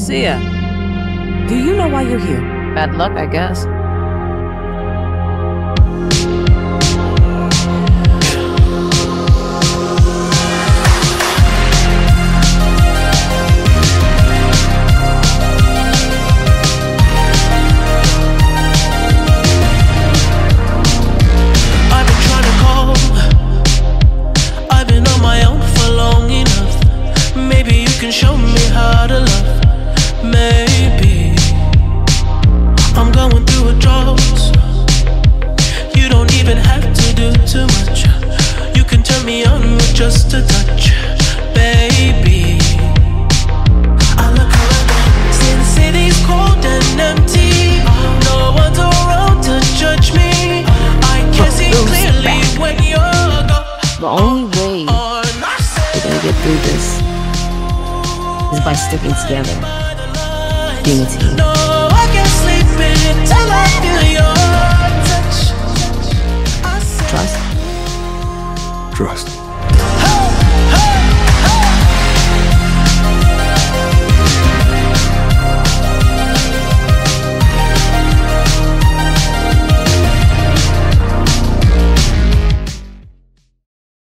Sia, do you know why you're here? Bad luck, I guess. Show me how to love. Maybe I'm going through a drought. You don't even have to do too much. You can turn me on with just a touch, baby. I look around, see the city's cold and empty. No one's around to judge me. I can see clearly when you're gone. The only way we're gonna get through this is by sticking together, being a team. No, I can't sleep until I feel your touch. Trust. Trust.